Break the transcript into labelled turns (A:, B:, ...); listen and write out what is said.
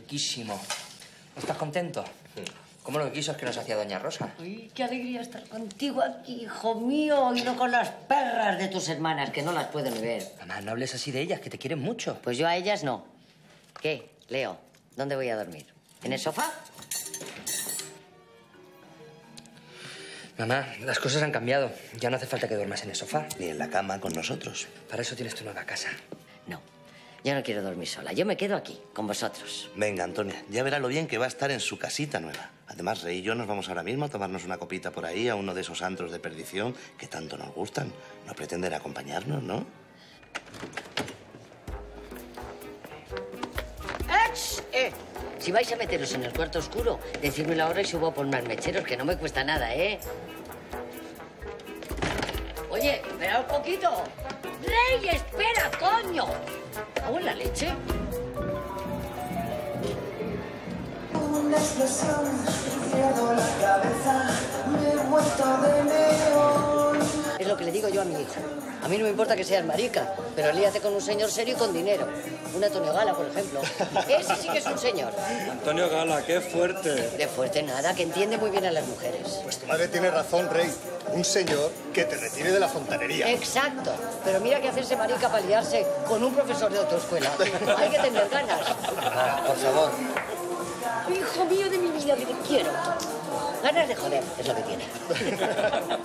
A: riquísimo. ¿Estás contento? ¿Cómo lo que quiso es que nos hacía doña Rosa?
B: Uy, qué alegría estar contigo aquí, hijo mío, y no con las perras de tus hermanas, que no las puedo ni ver.
A: Mamá, no hables así de ellas, que te quieren mucho.
B: Pues yo a ellas no. ¿Qué, Leo? ¿Dónde voy a dormir? ¿En el sofá?
A: Mamá, las cosas han cambiado. Ya no hace falta que duermas en el sofá.
C: Ni en la cama con nosotros.
A: Para eso tienes tu nueva casa.
B: No, yo no quiero dormir sola. Yo me quedo aquí, con vosotros.
C: Venga, Antonia, ya verá lo bien que va a estar en su casita nueva. Además, Rey y yo nos vamos ahora mismo a tomarnos una copita por ahí a uno de esos antros de perdición que tanto nos gustan. No pretenden acompañarnos, ¿no?
B: Si vais a meteros en el cuarto oscuro, decidme la hora y subo por más mecheros, que no me cuesta nada, ¿eh? Oye, espera un poquito. ¡Rey, espera, coño! ¿Cago en la leche?
D: Una explosión, pierdo la cabeza, me he vuelto de león.
B: Es lo que le digo yo a mi hijo. A mí no me importa que seas marica, pero líate con un señor serio y con dinero. Un Antonio Gala, por ejemplo. Ese sí que es un señor.
E: Antonio Gala, qué fuerte.
B: De fuerte nada, que entiende muy bien a las mujeres.
F: Pues tu madre tiene razón, Rey. Un señor que te retire de la fontanería.
B: Exacto. Pero mira que hacerse marica para liarse con un profesor de autoescuela. Hay que tener ganas.
A: Por favor.
B: Hijo mío de mi vida, que te quiero. Ganas de joder, es lo que tiene.